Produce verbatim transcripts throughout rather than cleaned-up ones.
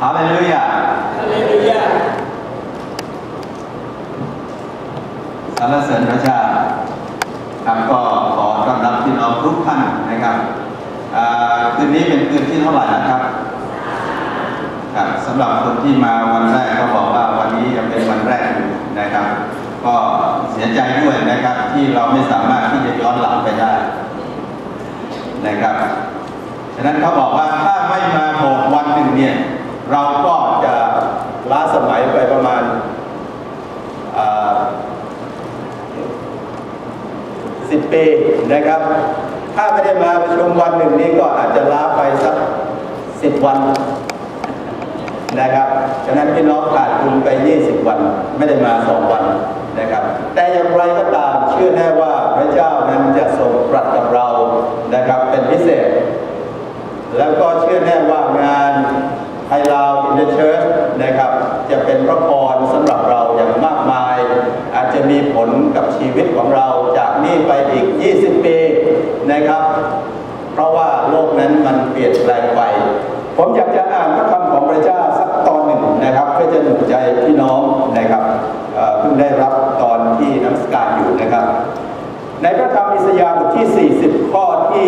ฮาเลลูยาฮาเลลูยาสรรเสริญพระเจ้าครับก็ขอต้อนรับพี่น้องทุกท่านนะครับคืนนี้เป็นคืนที่เท่าไหร่นะครับครับสำหรับคนที่มาวันแรกก็บอกว่าวันนี้ยังเป็นวันแรกอยู่นะครับก็เสียใจด้วยนะครับที่เราไม่สามารถที่จะย้อนหลังไปได้นะครับฉะนั้นเขาบอกว่าถ้าไม่มาโบสถ์วันหนึ่งเนี่ยเราก็จะล้าสมัยไปประมาณสิบปีนะครับถ้าไม่ได้มาประชุมวันหนึ่งนี้ก็อาจจะล้าไปสักสิบวันนะครับฉะนั้นพี่น้องขาดทุนไปยี่สิบวันไม่ได้มาสองวันนะครับแต่อย่างไรก็ตามเชื่อแน่ว่าพระเจ้านั้นจะทรงตรัสกับเรานะครับเป็นพิเศษแล้วก็เชื่อแน่ว่างานไทยลาวอินเตอร์เชิร์ชนะครับจะเป็นพระพรสำหรับเราอย่างมากมายอาจจะมีผลกับชีวิตของเราจากนี้ไปอีกยี่สิบปีนะครับเพราะว่าโลกนั้นมันเปลี่ยนแปลงไปผมอยากจะอ่านพระคำของพระเจ้าสักตอนหนึ่งนะครับเพื่อจะหนุนใจพี่น้องนะครับเพิ่งได้รับตอนที่นมัสการอยู่นะครับในพระธรรมอิสยาห์บทที่สี่สิบข้อที่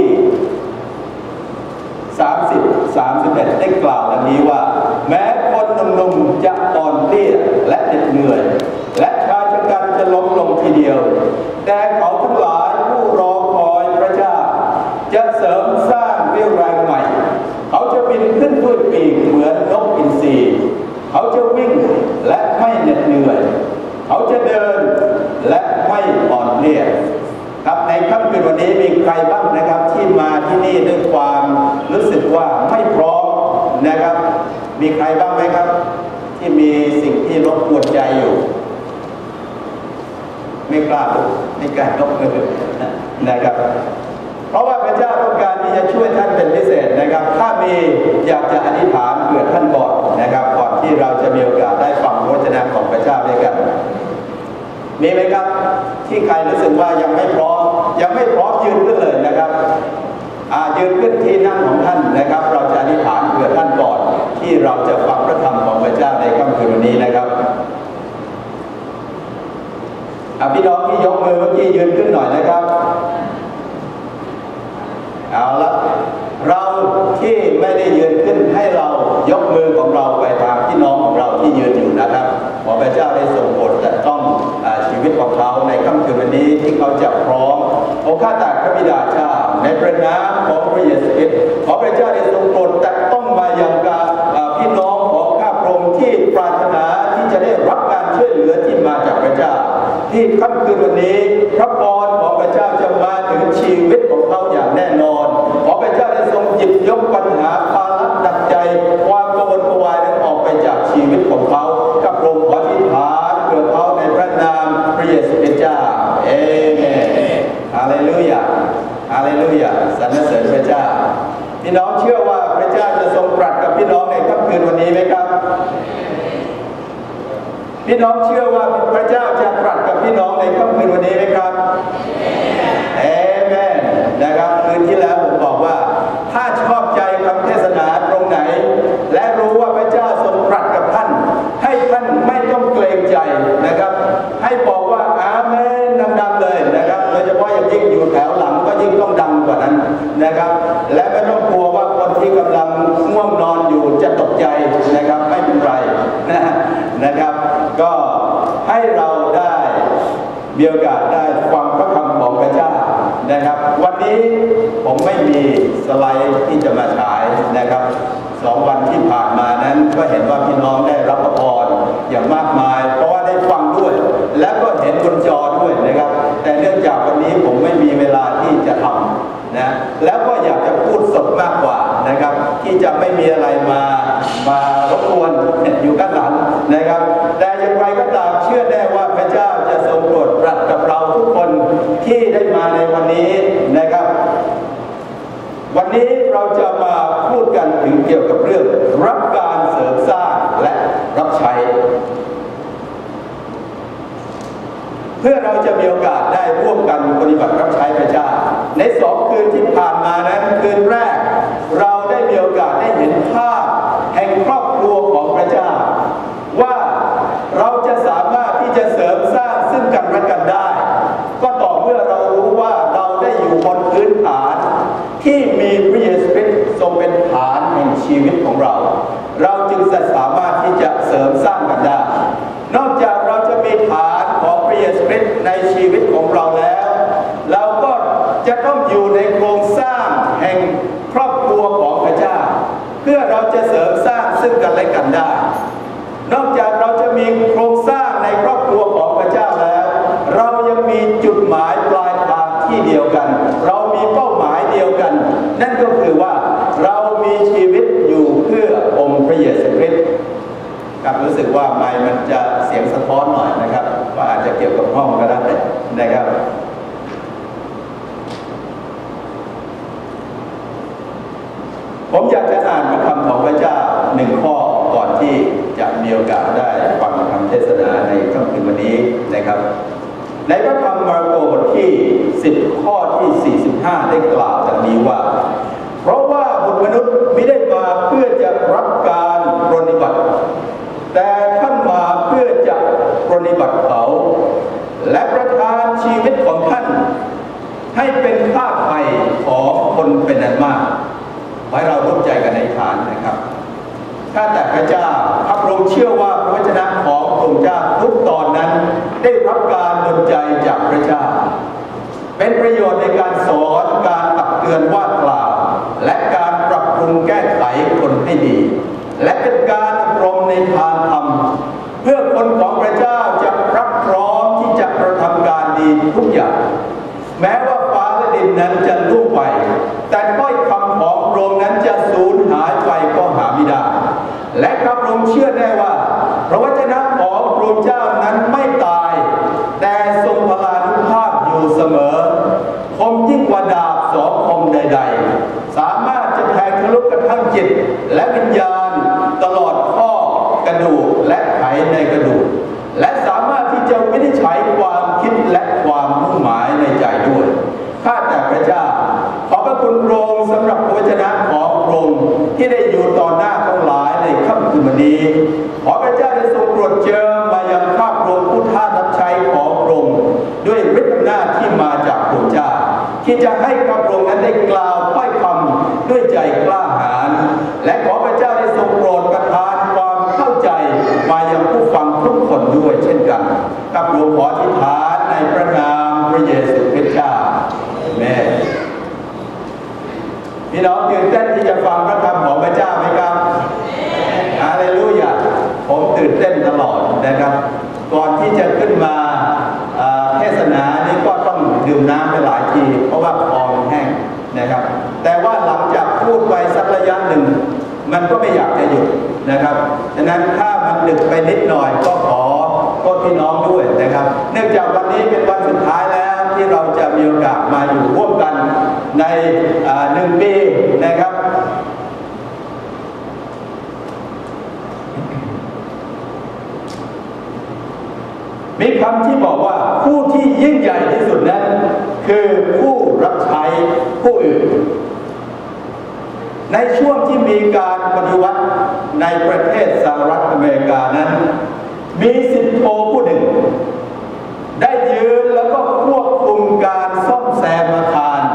สามสิบ สามสิบเอ็ดได้กล่าวดังนี้ว่าแม้คนหนุ่มๆจะอ่อนเตี้ยและเหน็ดเหนื่อยและชายชะกันจะล้มลงทีเดียวแต่เขาทั้งหลายผู้รอคอยพระเจ้าจะเสริมสร้างเรี่ยวแรงใหม่เขาจะบินขึ้นด้วยปีกเหมือนนกอินทรีเขาจะวิ่งและไม่เหน็ดเหนื่อยเขาจะเดินและไม่อ่อนเพลียครับในค่ำคืนวันนี้มีใครบ้างนะครับที่มาที่นี่ด้วยความรู้สึกว่าไม่พร้อมนะครับมีใครบ้างไหมครับที่มีสิ่งที่รบกวนใจอยู่ไม่กล้าไม่กล้ายกมือนะครับเพราะว่าพระเจ้าต้องการที่จะช่วยท่านเป็นพิเศษนะครับถ้ามีอยากจะอธิษฐานเผื่อท่านก่อนนะครับก่อนที่เราจะมีโอกาสได้ฟังพระวจนะของพระเจ้าด้วยกันมีไหมครับที่ใครรู้สึกว่ายังไม่พร้อมยังไม่พร้อมยืนขึ้นเลยนะครับยืนขึ้นที่นั่งของท่านนะครับเราจะอธิษฐานเผื่อท่านก่อนที่เราจะฟังพระธรรมของพระเจ้าในค่ำคืนวันนี้นะครับพี่น้องที่ยกมือเมื่อกี้ยืนขึ้นหน่อยนะครับเอาละเราที่ไม่ได้ยืนขึ้นให้เรายกมือของเราไปทางพี่น้องของเราที่ยืนอยู่นะครับขอพระเจ้าได้ทรงโปรดแต่ต้องชีวิตของเขาในค่ำคืนวันนี้ที่เขาจะพร้อมโอข้าแต่พระบิดาเจ้าในพระนามของพระเยซูคริสต์ขอพระเจ้าได้ทรงโปรดแต่ต้องมายังกับพี่น้องของข้าพระองค์ที่ปรารถนาที่จะได้รับการช่วยเหลือที่มาจากพระเจ้าที่ค่ำคืนวันนี้พระพรของพระเจ้าจะมาถึงชีวิตของเขาอย่างแน่นอนขอพระเจ้าได้ทรงหยิบยกปัญหาภาระหนักใจความกังวลกวายนั้นออกไปจากชีวิตของเขาข้าพระองค์ขออธิษฐานเพื่อเขาในพระนามพระเยซูคริสต์เจ้าเอเมนฮาเลลูยาฮาเลลูยาสรรเสริญพระเจ้าพี่น้องเชื่อว่าพระเจ้าจะทรงตรัสกับพี่น้องในค่ำคืนวันนี้ไหมครับพี่น้องเชื่อว่าพระเจ้าจะตรัสกับพี่น้องในค่ำคืนวันนี้ไหมครับเอเมนนะครับคืนที่แล้วผมบอกว่าถ้าชอบใจคำเทศนาตรงไหนและรู้ว่าพระเจ้าทรงตรัสกับท่านให้ท่านไม่ต้องเกรงใจนะครับให้บอกว่าอาเมนดังๆเลยนะครับโดยเฉพาะอย่างยิ่งอยู่แถวหลังก็ยิ่งต้องดังกว่านั้นนะครับและไม่ต้องกลัวว่าคนที่กำลังง่วงนอนอยู่จะตกใจนะครับไม่เป็นไรนะนะครับก็ให้เราได้มีโอกาสได้ฟังพระคำของพระเจ้านะครับวันนี้ผมไม่มีสไลด์ที่จะมาฉายนะครับสองวันที่ผ่านมานั้นก็เห็นว่าพี่น้องได้รับพรอย่างมากมายเพราะว่าได้ฟังด้วยและก็เห็นบนจอด้วยนะครับแต่เนื่องจากวันนี้ผมไม่มีเวลาที่จะทำนะแล้วก็อยากจะพูดสดมากกว่านะครับที่จะไม่มีอะไรมามารบกวนอยู่ข้างหลังนะครับแต่อย่างไรก็ตามเชื่อแน่ว่าพระเจ้าจะทรงโปรดตรัสกับเราทุกคนที่ได้มาในวันนี้นะครับวันนี้เราจะมาพูดกันถึงเกี่ยวกับเรื่องรับการเสริมสร้างและรับใช้เพื่อเราจะมีโอกาสได้ร่วมกันปฏิบัติรับใช้พระเจ้าในสองคืนที่ผ่านมานั้นคืนแรกเราได้มีโอกาสได้เห็นภาพแห่งครอบครัวเราเราจึงจะสามารถที่จะเสริมสร้างกันได้นอกจากเราจะมีฐานของพระเยซูคริสต์ในชีวิตของเราแล้วเราก็จะต้องอยู่ในโครงสร้างแห่งครอบครัวของพระเจ้าเพื่อเราจะเสริมสร้างซึ่งกันและกันได้นอกจากเราจะมีโครงสร้างในครอบครัวของพระเจ้าแล้วเรายังมีจุดหมายปลายทางที่เดียวกันเรามีเป้าหมายเดียวกันนั่นก็คือว่าเรามีชีวิตอยู่เพื่อองค์พระเยซูคริสต์ครับรู้สึกว่าไมค์มันจะเสียงสะท้อนหน่อยนะครับว่าอาจจะเกี่ยวกับห้องก็ได้นะครับผมอยากจะอ่านพระคำของพระเจ้าหนึ่งข้อก่อนที่จะมีโอกาสได้ฟังคำเทศนาในค่ำคืนวันนี้นะครับในพระธรรมมาระโกบทที่สิบข้อที่สี่สิบห้าได้กล่าวดังนี้ว่าเพราะว่าบุตรมนุษย์ไม่ได้มาเพื่อจะรับการปรนนิบัติแต่ท่านมาเพื่อจะปรนนิบัติเขาและประทานชีวิตของท่านให้เป็นค่าไถ่ของคนเป็นอันมากไว้เราร่วมใจกันในฐานนะครับข้าแต่พระเจ้าข้าพระองค์เชื่อว่าพระวจนะของพระองค์เจ้าทุกตอนนั้นได้รับการดลใจจากพระเจ้าเป็นประโยชน์ในการสอนการตักเตือนว่ากล่าวและการปรับปรุงแก้ไขคนให้ดีและเป็นการอบรมในทางธรรมเพื่อคนของพระเจ้าจะรับพร้อมที่จะกระทำการดีทุกอย่างแม้ว่าฟ้าและดินนั้นจะล่วงไปแต่ถ้อยคำของพระองค์นั้นจะสูญหายไปก็หาไม่ได้และข้าพระองค์เชื่อได้ว่าพระวจนะของพระองค์เจ้านั้นไม่ตายแต่ทรงพลานุภาพอยู่เสมอคมยิ่งกว่าดาบสองคมใดๆสามารถจะแทงทะลุกระทั่งจิตและวิญญาณตลอดข้อกระดูกและไขในกระดูกและสามารถที่จะวินิจฉัยความคิดและความมุ่งหมายในใจด้วยข้าแต่พระเจ้าขอบพระคุณพระองค์สำหรับพระวจนะของพระองค์ที่ได้อยู่ต่อหน้าทั้งหลายในค่ำคืนวันนี้ขอพระเจ้าได้ทรงโปรดเจิมมายังข้าพระองค์ผู้ท่ารับใช้ของพระองค์ด้วยฤทธิ์อำนาจที่มาจากพระเจ้าที่จะให้ข้าพระองค์นั้นได้กล่าวถ้อยคำด้วยใจกล้าหาญและขอพระเจ้าได้ทรงโปรดประทานความเข้าใจมายังผู้ฟังทุกคนด้วยเช่นกันข้าพระองค์ขออธิษฐานในพระนามพระเยซูคริสต์เจ้าอาเมนพี่น้องตื่นเต้นที่จะฟังพระคำของพระเจ้าไหมครับฮาเลลูยาผมตื่นเต้นตลอดนะครับก่อนที่จะขึ้นมาเทศนานี่ก็ต้องดื่มน้ำไปหลายทีเพราะว่าคอมันแห้งนะครับแต่ว่าหลังจากพูดไปสักระยะหนึ่งมันก็ไม่อยากจะหยุดนะครับฉะนั้นถ้ามันดึกไปนิดหน่อยก็ขอโทษพี่น้องด้วยนะครับเนื่องจากวันนี้เป็นวันสุดท้ายแล้วที่เราจะมีโอกาสมาอยู่ร่วมกันในหนึ่งปีนะครับมีคำที่บอกว่าผู้ที่ยิ่งใหญ่ที่สุดนั้นคือผู้รับใช้ผู้อื่นในช่วงที่มีการปฏิวัติในประเทศสหรัฐอเมริกานั้นมีสิบโทผู้หนึ่งได้ยืนแล้วก็ควบคุมการซ่อมแซมอาคาร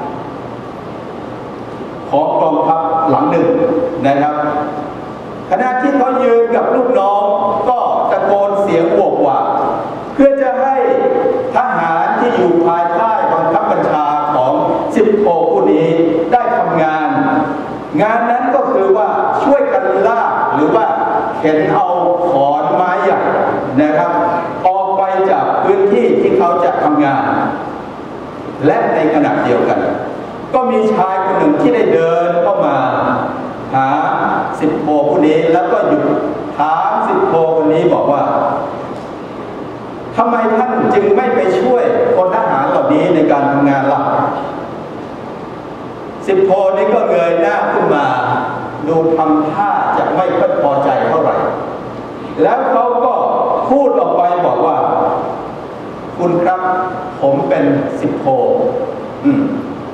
ของกองทัพหลังหนึ่งนะครับขณะที่เขายืนกับลูกน้องก็ตะโกนเสียงโวกวากเพื่อจะให้ทหารที่อยู่ภายใต้บังคับบัญชาของสิบโทผู้นี้ได้ทำงานงานนั้นก็คือว่าช่วยกันลากหรือว่าเข็นเอาขอนไม้ใหญ่นะครับออกไปจากพื้นที่ที่เขาจะทำงานและในขณะเดียวกันก็มีชายคนหนึ่งที่ได้เดินเข้ามาหาสิบโทผู้นี้แล้วก็หยุดถามสิบโทคนนี้บอกว่าทำไมท่านจึงไม่ไปช่วยคนทหารเหล่านี้ในการทำงานล่ะสิบโทนี้ก็เงยหน้าขึ้นมาดูทำท่าจะไม่ค่อยพอใจเท่าไหร่แล้วเขาก็พูดออกไปบอกว่าคุณครับผมเป็นสิบโทอืม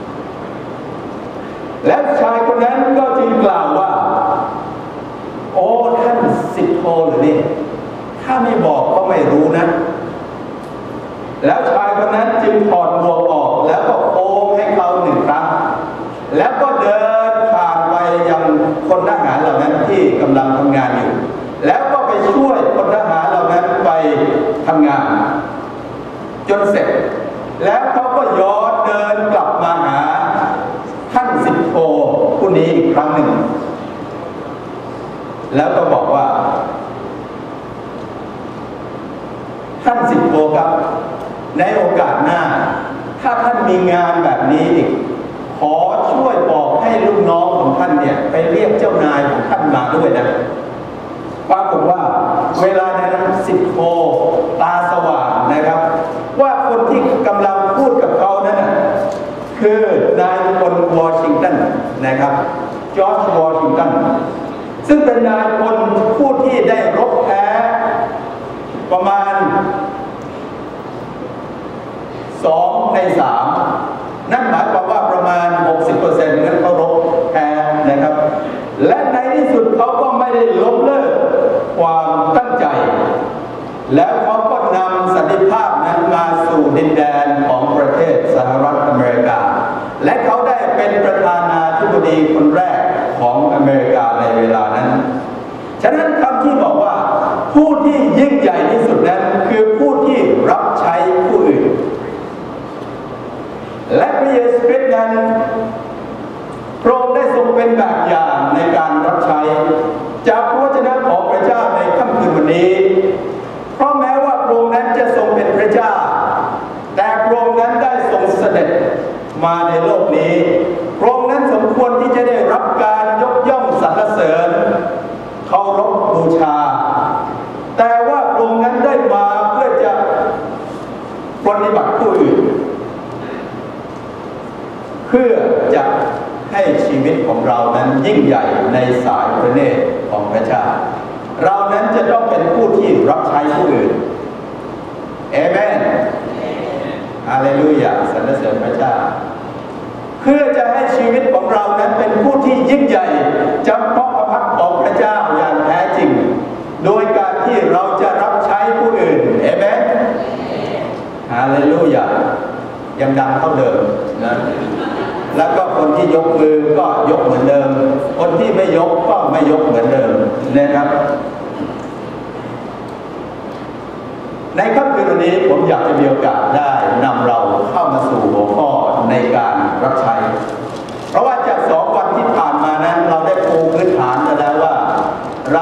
และชายคนนั้นก็จึงกล่าวว่าโอ้ท่านสิบโทหรือนี่ถ้าไม่บอกก็ไม่รู้นะแล้วชายคนนั้นจึงถอดหมวกออกแล้วก็โค้งให้เขาหนึ่งครั้งแล้วก็เดินผ่านไปยังคพลทหารเหล่านั้นที่กำลังทำงานอยู่แล้วก็ไปช่วยพลทหารเหล่านั้นไปทำงานจนเสร็จแล้วเขาก็ย้อนเดินกลับมาหาท่านสิบโทผู้นี้อีกครั้งหนึ่งแล้วก็บอกว่าท่านสิบโทครับในโอกาสหน้าถ้าท่านมีงานแบบนี้อีกขอช่วยบอกให้ลูกน้องของท่านเนี่ยไปเรียกเจ้านายของท่านมาด้วยนะปรากฏว่าเวลานั้นสิบโทตาสว่างนะครับว่าคนที่กำลังพูดกับเขานั้นคือนายพลวอชิงตันนะครับจอร์จวอชิงตันซึ่งเป็นนายพลผู้ที่ได้รบแพ้ประมาณสองในสามนั่นหมายความว่าประมาณ หกสิบเปอร์เซ็นต์ นั้นเขารบแพ้นะครับและในที่สุดเขาก็ไม่ได้ล้มเลิกความตั้งใจแล้วเขาก็นำสันติภาพนั้นมาสู่ดินแดนของประเทศสหรัฐอเมริกาและเขาได้เป็นประธานาธิบดีคนแรกของอเมริกาในเวลานั้นฉะนั้นคำที่บอกว่าผู้ที่ยิ่งใหญ่ที่สุดนั้นคือผู้ที่รับใช้ผู้อื่นและพระเยซูคริสต์นั้นพระองค์ได้ทรงเป็นแบบอย่างในการรับใช้จากพระวจนะของพระเจ้าในค่ำคืนวันนี้เพราะแม้ว่าพระองค์นั้นจะทรงเป็นพระเจ้าแต่พระองค์นั้นได้ทรงเสด็จมาในโลกนี้พระองค์นั้นสมควรที่จะได้รับการยกย่องสรรเสริญเคารพบูชาแต่ว่าพระองค์นั้นได้มาเพื่อจะปฏิบัติผู้อื่นเพื่อจะให้ชีวิตของเรานั้นยิ่งใหญ่ในสายพระเนตรของพระเจ้าเรานั้นจะต้องเป็นผู้ที่รับใช้ผู้อื่นเอเมนฮาเลลูยาสรรเสริญพระเจ้าเพื่อจะให้ชีวิตของเรานั้นเป็นผู้ที่ยิ่งใหญ่จำเพาะพระพักของพระเจ้าอย่างแท้จริงโดยการที่เราจะรับใช้ผู้อื่นเอเมนฮาเลลูยายังดังเท่าเดิมนะแล้วก็คนที่ยกมือก็ยกเหมือนเดิมคนที่ไม่ยกก็ไม่ยกเหมือนเดิมนะครับในค่ำคืนวันนี้ผมอยากจะมีโอกาสได้นำเราเข้ามาสู่หัวข้อในการรับใช้เพราะว่าจากสองวันที่ผ่านมานั้นเราได้ปูพื้นฐานกันแล้วว่าเรา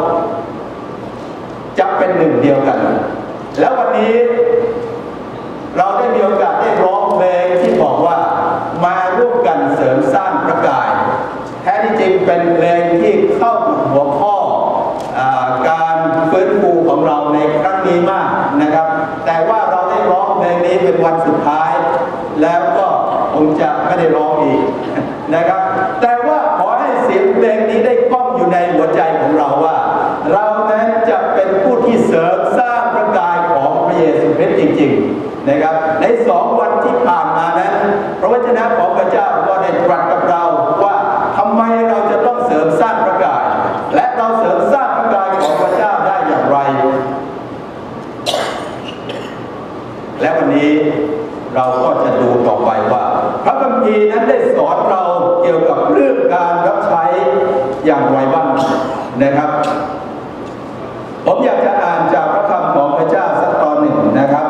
จะเป็นหนึ่งเดียวกันแล้ววันนี้เราได้มีโอกาสได้ร้องเพลงที่บอกว่ามาร่วมกันเสริมสร้างพระกายแท้ที่จริงเป็นเพลงที่เข้ากับหัวข้อการฟื้นฟูของเราในครั้งนี้มากนะครับแต่ว่าเราได้ร้องเพลงนี้เป็นวันสุดท้ายแล้วก็คงจะไม่ได้ร้องอีกนะครับแต่ว่าขอให้เสียงเพลงนี้ได้ก้องอยู่ในหัวใจของเราว่าเรานั้นจะเป็นผู้ที่เสริมสร้างพระกายของพระเยซูคริสต์จริงๆนะครับในสองวันที่ผ่านมานั้นพระวจนะของพระเจ้าก็ได้ตรัสกับเราว่าทำไมเราจะต้องเสริมสร้างพระกายและเราเสริมสร้างพระกายของพระเจ้าได้อย่างไรและวันนี้เราก็จะดูต่อไปว่าพระคัมภีร์นั้นได้สอนเราเกี่ยวกับเรื่องการรับใช้อย่างไรบ้างนะครับผมอยากจะอ่านจากพระคำของพระเจ้าสักตอนหนึ่งนะครับ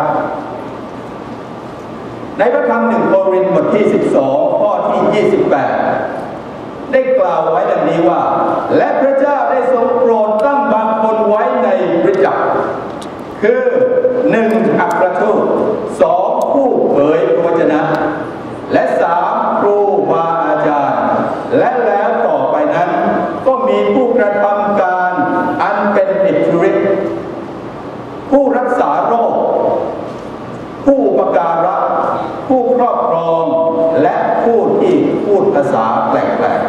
ในพระคำหนึ่งโครินธ์บทที่สิบสองข้อที่ยี่สิบแปดได้กล่าวไว้ดังนี้ว่าและพระเจ้าได้ทรงโปรดตั้งบางคนไว้ในคริสตจักรคือหนึ่งอัครทูตสองผู้เผยพระวจนะและสามครูบาอาจารย์และแล้วต่อไปนั้นก็มีผู้กระทำการอันเป็นอิทธิฤทธิ์ผู้รักษาโรคผู้อุปการะผู้ครอบครองและผู้ที่พูดภาษาแปลก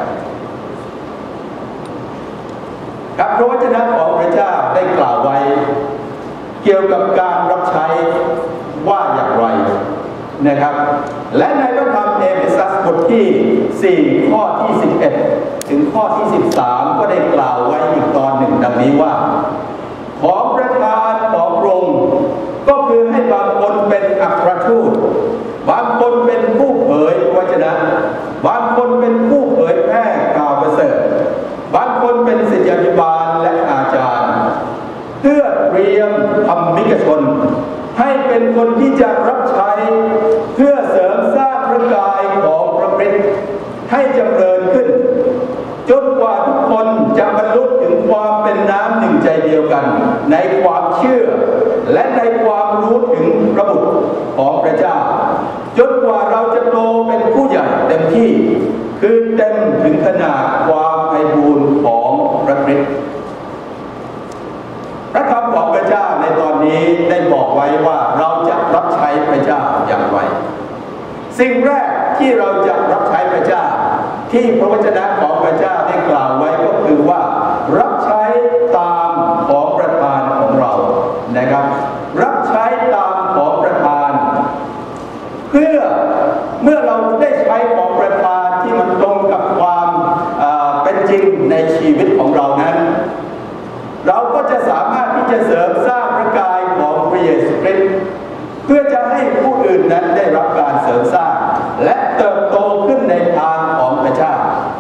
ๆกับพระวจนะของพระเจ้าได้กล่าวไว้เกี่ยวกับการรับใช้ว่าอย่างไรนะครับและในพระธรรมเอเฟซัสบทที่สี่ข้อที่สิบเอ็ดถึงข้อที่สิบสามก็ได้กล่าวไว้อีกตอนหนึ่งดังนี้ว่าของประทานของพระองค์ก็คือให้บางคนเป็นอัครทูตบางคนเป็นผู้เผยพระวจนะบางคนเป็นผู้เผยแพร่ข่าวประเสริฐภิบาลและอาจารย์เพื่อเตรียมธรรมิกชนให้เป็นคนที่จะรับใช้เพื่อเสริมสร้างพระกายของพระคริสต์ให้จำเริญขึ้นจนกว่าทุกคนจะบรรลุถึงความเป็นน้ำหนึ่งใจเดียวกันในความเชื่อและในความรู้ถึงพระบุตรของพระเจ้าจนกว่าเราจะโตเป็นผู้ใหญ่เต็มที่คือเต็มถึงขนาดความไพบูลย์ของพระคริสต์พระคำของพระเจ้าในตอนนี้ได้บอกไว้ว่าเราจะรับใช้พระเจ้าอย่างไรสิ่งแรกที่เราจะรับใช้พระเจ้าที่พระวจนะของพระเจ้าได้กล่าวไว้ก็คือว่ารับใช้ตามของประทานของเรานะครับรับใช้ตามของประทานเพื่อเมื่อเราได้ใช้ของประทานที่มันตรงกับความเป็นจริงในชีวิตของเรานั้นเราก็จะสามารถที่จะเสริมสร้างพระกายของพระเยซูคริสต์เพื่อจะให้ผู้อื่นนั้นได้รับการเสริมสร้างและเติบโตขึ้นในทางของพระเจ้า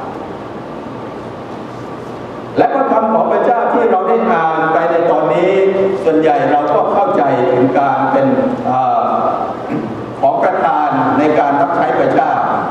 และพระคำของพระเจ้าที่เราได้อ่านไปในตอนนี้ส่วนใหญ่เราก็เข้าใจถึงการเป็นของประทานในการรับใช้พระเจ้า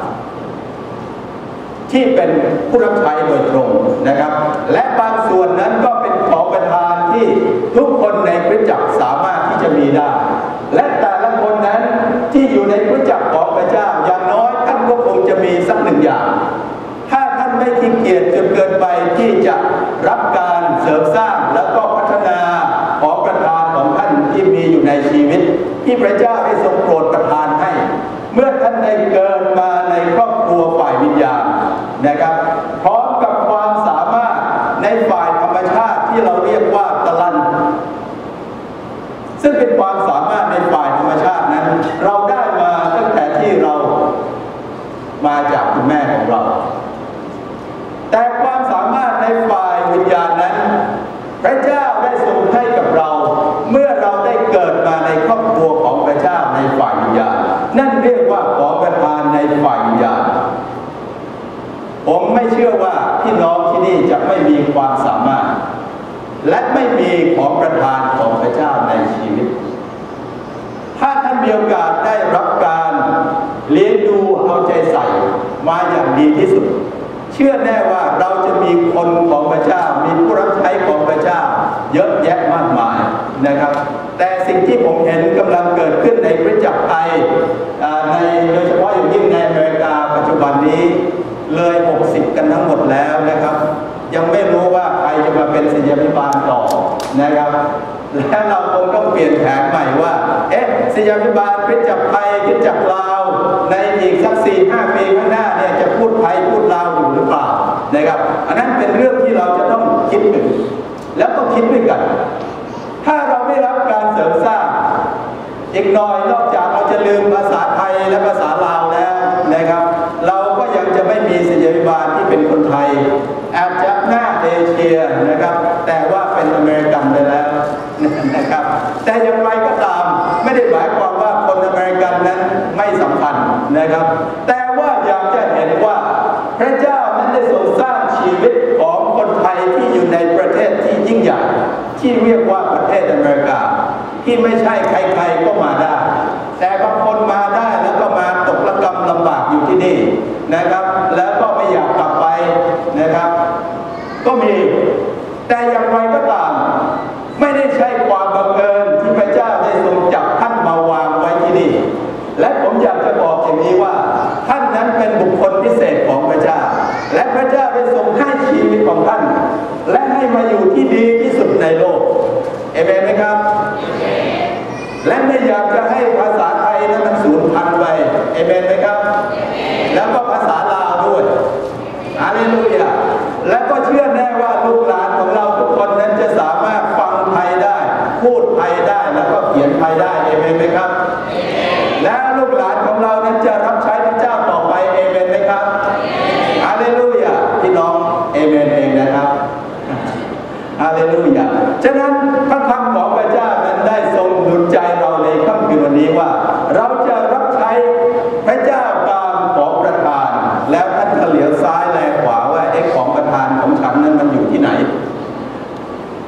ที่เป็นผู้รับใช้โดยตรงนะครับและบางส่วนนั้นก็เป็นของประทานที่ทุกคนในคริสตจักรสามารถที่จะมีได้และแต่ละคนนั้นที่อยู่ในคริสตจักรของพระเจ้าอย่างน้อยท่านก็คงจะมีสักหนึ่งอย่างถ้าท่านไม่ขี้เกียจจนเกินไปที่จะรับการเสริมสร้างแล้วก็พัฒนาของประทานของท่านที่มีอยู่ในชีวิตที่พระเจ้าได้ทรงโปรดประทานให้เมื่อท่านได้เกิดมาในครอบครัวฝ่ายวิญญาณนะครับพร้อมกับความสามารถในฝ่ายธรรมชาติที่เราเรียกว่าตะลันซึ่งเป็นความสามารถในฝ่ายธรรมชาตินั้นเราได้มาตั้งแต่ที่เรามาจากคุณแม่ของเราแต่ความสามารถในฝ่ายวิญญาณนั้นพระเจ้าได้ทรงให้กับเราเมื่อเราได้เกิดมาในครอบครัวของพระเจ้าในฝ่ายวิญญาณนั่นเรียกว่าของประทานในฝ่ายวิญญาณผมไม่เชื่อว่าพี่น้องที่นี่จะไม่มีความสามารถและไม่มีของประทานของพระเจ้าในชีวิตถ้าท่านมีโอกาสได้รับการเลี้ยงดูเอาใจใส่มาอย่างดีที่สุดเชื่อแน่ว่าเราจะมีคนของพระเจ้ามีผู้รับใช้ของพระเจ้าเยอะแยะมากมายนะครับแต่สิ่งที่ผมเห็นกำลังเกิดขึ้นในคริสตจักรไทยในโดยเฉพาะอย่างยิ่งในอเมริกาปัจจุบันนี้เลยหกสิบกันทั้งหมดแล้วนะครับยังไม่รู้ว่าใครจะมาเป็นศิษยาภิบาลต่อนะครับและเราคงต้องเปลี่ยนแผนใหม่ว่าเอ๊ะศิษยาภิบาลคริสตจักรไทยคริสตจักรลาวในอีกสักสี่ห้าปีข้างหน้าเนี่ยจะพูดไทยพูดลาวอยู่หรือเปล่านะครับอันนั้นเป็นเรื่องที่เราจะต้องคิดถึงแล้วก็คิดด้วยกันถ้าเราไม่รับการเสริมสร้างอีกหน่อยนอกจากเราจะลืมภาษาไทยและภาษาลาวแล้วนะครับเราก็ยังจะไม่มีศิษยาภิบาลที่เป็นคนไทยอาจจะหน้าเอเชียนะครับแต่ว่าเป็นอเมริกันไปแล้วนะครับแต่อย่างไรก็ตามไม่ได้หมายความว่าคนอเมริกันนั้นไม่สำคัญนะครับแต่ว่าอยากจะเห็นว่าพระเจ้านั้นได้ทรงสร้างชีวิตของคนไทยที่อยู่ในประเทศที่ยิ่งใหญ่ที่เรียกว่าประเทศอเมริกาที่ไม่ใช่ใครๆก็มาได้แต่บางคนมาได้แล้วก็มาตกระกำลำบากอยู่ที่นี่นะครับแล้วก็ไม่อยากกลับไปนะครับก็มีแต่อย่างไรก็ตามไม่ได้ใช่ความบังเอิญที่พระเจ้าได้ทรงจับท่านมาวางไว้ที่นี่และผมอยากจะบอกอย่างนี้ว่าท่านนั้นเป็นบุคคลพิเศษของพระเจ้าและพระเจ้าได้ทรงให้ชีวิตของท่านและให้มาอยู่ที่ดีที่สุดในโลกเอเมนไหมครับและไม่อยากจะให้ภาษาไทยนั้นมันสูญพันธุ์ไปเอเมนไหมครับแล้วก็ภาษาลาวด้วยฮาเลลูยาและก็เชื่อแน่ว่าลูกหลานของเราทุกคนนั้นจะสามารถฟังไทยได้พูดไทยได้แล้วก็เขียนไทยได้เอเมนไหมครับและลูกหลานของเรานั้นจะรับใช้พระเจ้าต่อไปเอเมนไหมครับฮาเลลูยาพี่น้องเอเมนเองนะครับฮาเลลูยาฉะนั้นพระคำของพระเจ้านั้นได้ทรงหนุนใจเราในค่ำคืนวันนี้ว่าเราจะรับใช้พระเจ้าตามของประทานแล้วท่านเหลียวซ้ายแลขวาว่าเอ๊ะของประทานของฉันนั้นมันอยู่ที่ไหน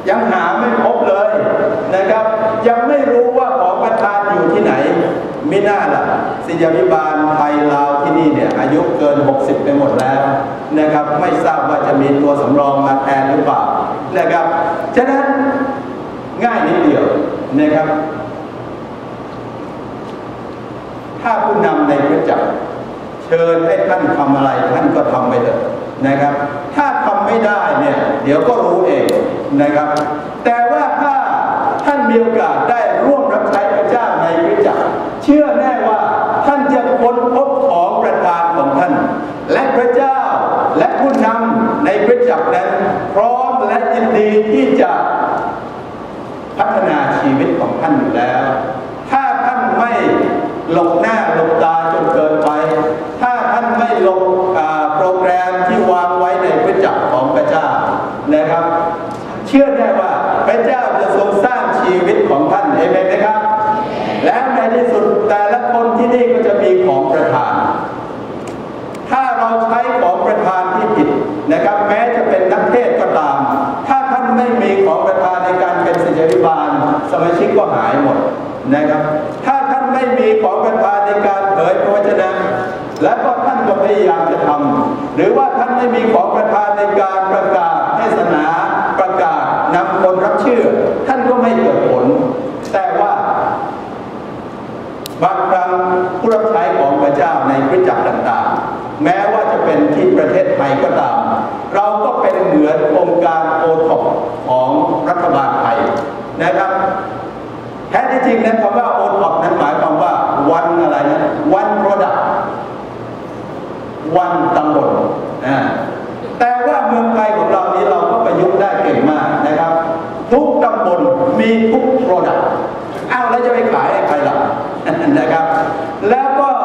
ยังหาไม่พบเลยนะครับยังไม่รู้ว่าของประทานอยู่ที่ไหนมิน่าล่ะศิษยาภิบาลไทยลาวที่นี่เนี่ยอายุเกินหกสิบไปหมดแล้วนะครับไม่ทราบว่าจะมีตัวสำรองมาแทนหรือเปล่านะครับฉะนั้นง่ายนิดเดียวนะครับถ้าผู้นำในคริสตจักรเชิญให้ท่านทำอะไรท่านก็ทำไปเถอะนะครับถ้าทำไม่ได้เนี่ยเดี๋ยวก็รู้เองนะครับแต่ว่าถ้าท่านมีโอกาสได้ร่วมรับใช้พระเจ้าในคริสตจักรเชื่อแน่ว่าท่านจะค้นพบของประทานของท่านและพระเจ้าและผู้นำในคริสตจักรนั้นพร้อมและยินดีที่จะพัฒนาชีวิตของท่านอยู่แล้วถ้าท่านไม่หลบหน้าหลบตาจนเกินไปถ้าท่านไม่ลงโปรแกรมที่วางไว้ในคริสตจักรของพระเจ้านะครับเชื่อได้ว่าพระเจ้าจะทรงสร้างชีวิตของท่านเองไหมครับและในที่สุดแต่ละคนที่นี่ก็จะมีของประทานถ้าเราใช้ของประทานที่ผิดนะครับแม้จะเป็นนักเทศก็ตามถ้าท่านไม่มีของประทานในการเป็นศิษยาภิบาลสมาชิกก็หายหมดนะครับถ้าท่านไม่มีของประทานในการเผยพระวจนะและก็ท่านก็พยายามจะทำหรือว่าท่านไม่มีของประทานในการประกาศเทศนาประกาศนำคนรับเชื่อท่านก็ไม่เกิดผลแต่ว่าบางครั้งผู้รับใช้ของพระเจ้าในคริสตจักรต่างๆแม้ว่าจะเป็นที่ประเทศไทยก็ตามเราก็เป็นเหมือนองค์การโอท็อปของรัฐบาลไทยนะครับแท้ที่จริงนั้นคำว่าโอท็อปนั้นหมายความว่าวันอะไรนะวันโปรดักต์วันตำบลอ่าแต่ว่าเมืองไทยของเรานี้เราก็ประยุกต์ได้เก่งมากนะครับทุกตำบลมีทุกโปรดักต์อ้าวแล้วจะไปขายให้ใครล่ะนะครับแล้วก็